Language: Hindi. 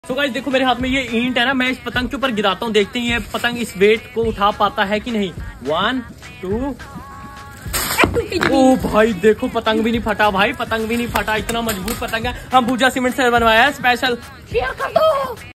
तो गाइस देखो मेरे हाथ में ये ईंट है ना, मैं इस पतंग के ऊपर गिराता हूँ, देखते हैं ये पतंग इस वेट को उठा पाता है कि नहीं। 1 2। ओ भाई देखो पतंग भी नहीं फटा भाई, पतंग भी नहीं फटा, इतना मजबूत पतंग है। हम भुजा सीमेंट से बनवाया है स्पेशल। शेयर कर दो।